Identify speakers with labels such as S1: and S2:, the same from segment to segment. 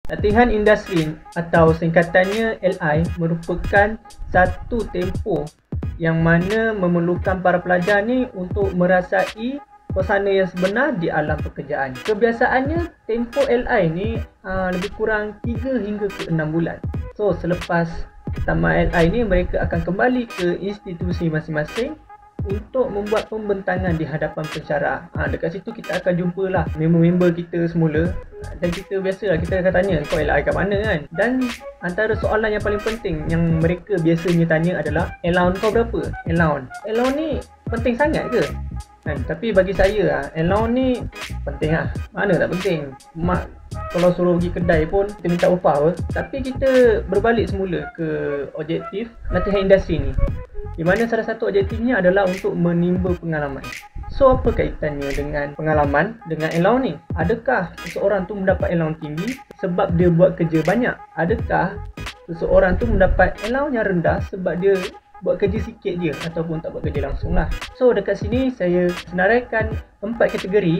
S1: Latihan industri atau singkatannya LI merupakan satu tempoh yang mana memerlukan para pelajar ni untuk merasai suasana yang sebenar di alam pekerjaan. Kebiasaannya tempoh LI ni lebih kurang 3 hingga ke 6 bulan. So selepas tamat LI ni mereka akan kembali ke institusi masing-masing untuk membuat pembentangan di hadapan pensyarah. Dekat situ kita akan jumpalah member-member kita semula dan kita biasalah kita akan tanya kau LI kat mana kan. Dan antara soalan yang paling penting yang mereka biasanya tanya adalah allowance kau berapa? Allowance ni penting sangat ke? Tapi bagi saya allowance ni penting lah. Mana tak penting. Mak kalau suruh pergi kedai pun kita minta upah apa. Tapi kita berbalik semula ke objektif latihan industri ni, di mana salah satu objektifnya adalah untuk menimba pengalaman. So apa kaitannya dengan pengalaman dengan allowance ni? Adakah seseorang tu mendapat allowance tinggi sebab dia buat kerja banyak? Adakah seseorang tu mendapat allowance yang rendah sebab dia buat kerja sikit je ataupun tak buat kerja langsung lah? So dekat sini saya senaraikan 4 kategori.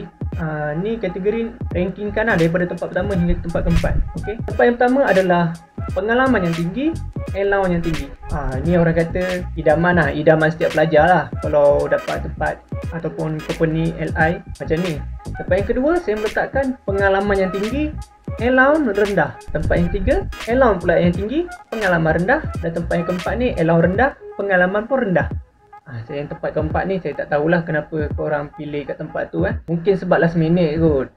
S1: Ni kategori rankingkan lah daripada tempat pertama hingga tempat keempat. Okay? Tempat yang pertama adalah pengalaman yang tinggi, allowance yang tinggi. Ni orang kata idaman lah, idaman setiap pelajar lah kalau dapat tempat ataupun company LI macam ni. Tempat yang kedua saya meletakkan pengalaman yang tinggi, allowance rendah. Tempat yang ketiga, allowance pula yang tinggi, pengalaman rendah. Dan tempat yang keempat ni allowance rendah, pengalaman pun rendah. Saya yang tempat keempat ni saya tak tahulah kenapa korang pilih kat tempat tu kan. Mungkin sebab last minute kot.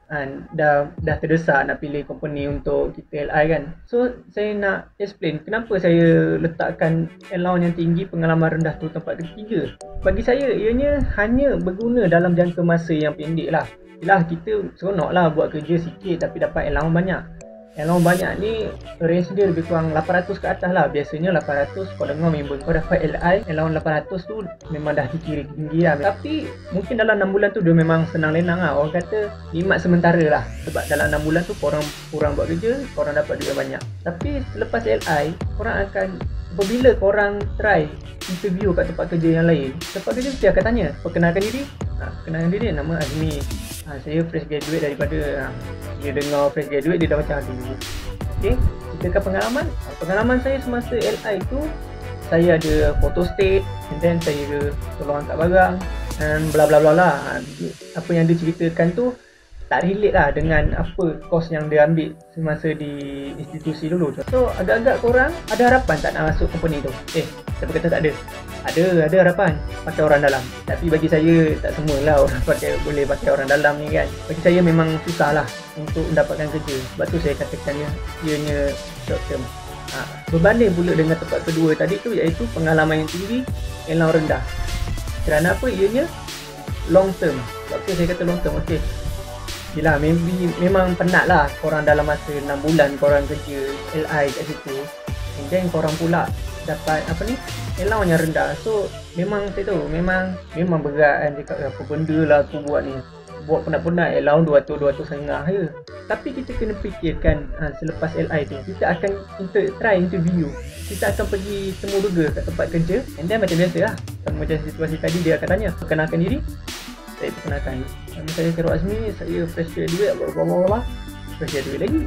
S1: Dah terdesak nak pilih company untuk kita LI kan. So saya nak explain kenapa saya letakkan allowance yang tinggi, pengalaman rendah tu tempat ketiga. Bagi saya ianya hanya berguna dalam jangka masa yang pendek lah. Yelah kita seronok lah buat kerja sikit tapi dapat allowance banyak. Allowance banyak ni range dia lebih kurang 800 ke atas lah. Biasanya 800 kau dengar member kau dapat LI allowance 800 tu memang dah dikira tinggi lah. Tapi mungkin dalam 6 bulan tu dia memang senang lenang lah. Orang kata nikmat sementara lah. Sebab dalam 6 bulan tu korang buat kerja, korang dapat duit banyak. Tapi selepas LI korang akan, apabila korang try interview kat tempat kerja yang lain, tempat kerja mesti akan tanya perkenalkan diri. Perkenalkan diri, nama Azmi. Saya fresh graduate daripada dia dengar fresh graduate dia dah macam aduh. Okay, ceritakan pengalaman. Pengalaman saya semasa LI tu, saya ada photo state and then saya tolong angkat barang dan bla bla bla lah. Apa yang dia ceritakan tu tak relate lah dengan apa course yang dia ambil semasa di institusi dulu. So agak-agak korang ada harapan tak nak masuk company tu? Siapa kata tak ada? Ada harapan pakai orang dalam. Tapi bagi saya tak semualah orang boleh pakai orang dalam ni kan. Bagi saya memang susah lah untuk mendapatkan kerja. Sebab tu saya katakannya ianya short term. Berbanding pula dengan tempat kedua tadi tu, iaitu pengalaman yang tinggi, allowance rendah. Kerana apa? Ianya long term. Sebab tu saya kata long term. Okay, yelah memang penat lah korang dalam masa 6 bulan korang kerja LI kat situ, and then korang pula dapat allowance yang rendah. So memang saya tahu memang berat kan, cakap apa benda lah aku buat ni, buat penat-penat allowance 200-250 je. Tapi kita kena fikirkan selepas LI tu kita akan try interview, kita akan pergi temu duga kat tempat kerja, and then macam biasa lah, sama macam situasi tadi dia akan tanya perkenalkan diri. Saya perkenalkan, nama saya Khairul Azmi, saya fresh graduate bla fresh graduate lagi.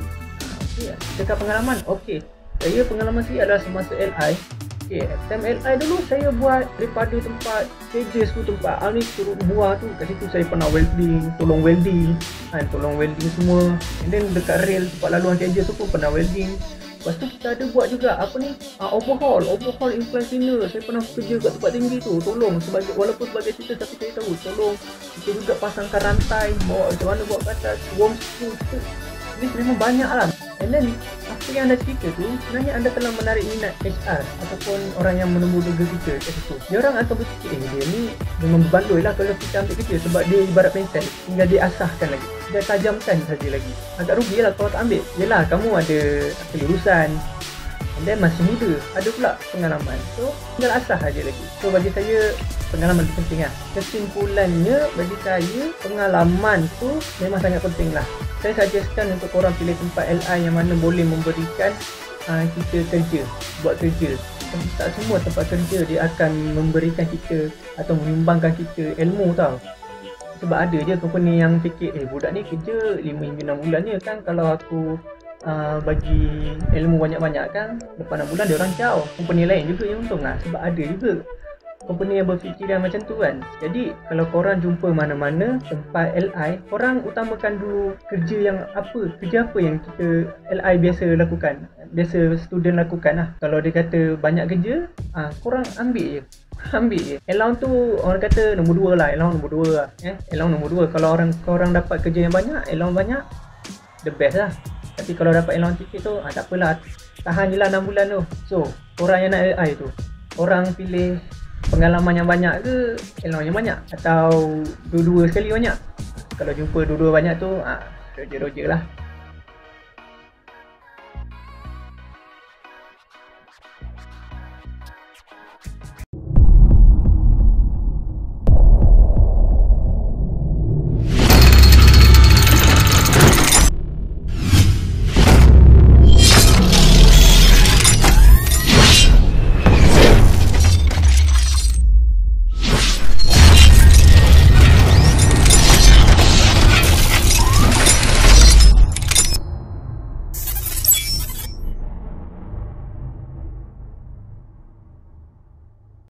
S1: Cakap pengalaman. Okey, saya pengalaman saya adalah semasa LI. Time LI dulu saya buat daripada tempat cages tu, tempat ni turun buah tu, kat situ saya pernah welding, tolong welding semua. And then dekat rail tempat laluan cages tu pun pernah welding. Lepas tu kita ada buat juga overhaul incline cleaner. Saya pernah kerja kat tempat tinggi tu, tolong walaupun sebagai sitter tapi saya tahu tolong kita juga pasangkan rantai, bawa macam mana bawa ke atas, warm screw tu. Ini memang banyak lah. And then apa yang anda cerita tu sebenarnya anda telah menarik minat HR ataupun orang yang menunggu duga kita kat situ. Dia orang akan berfikir dia ni memang berbandoi lah kalau kita ambil kerja, sebab dia ibarat pensel, tinggal dia asahkan lagi, dia tajamkan saja lagi. Agak rugi lah kalau tak ambil. Yelah kamu ada kelulusan and then masih muda, ada pula pengalaman, so tinggal asah saja lagi. So bagi saya pengalaman itu penting lah. Kesimpulannya bagi saya pengalaman tu memang sangat penting lah. Saya suggestkan untuk korang pilih tempat LI yang mana boleh memberikan kita kerja, buat kerja. Tak semua tempat kerja dia akan memberikan kita atau menyumbangkan kita ilmu tau. Sebab ada je company yang fikir budak ni kerja 5 hingga 6 bulan je kan, kalau aku bagi ilmu banyak-banyak kan, lepas 6 bulan dia orang caw. Company lain juga yang untung lah, sebab ada juga company yang berfikiran macam tu kan. Jadi kalau korang jumpa mana-mana tempat LI, korang utamakan dulu kerja apa yang kita LI biasa lakukan, biasa student lakukan lah. Kalau dia kata banyak kerja, korang ambil je. Allowance tu orang kata nombor 2 lah, allowance nombor 2 lah. Allowance nombor 2. Kalau korang dapat kerja yang banyak, allowance banyak, the best lah. Tapi kalau dapat allowance sikit tu, tak apalah, tahan je lah 6 bulan tu. So korang yang nak LI tu, korang pilih pengalaman yang banyak ke allowance yang banyak, atau dua-dua sekali banyak? Kalau jumpa dua-dua banyak tu, roger lah.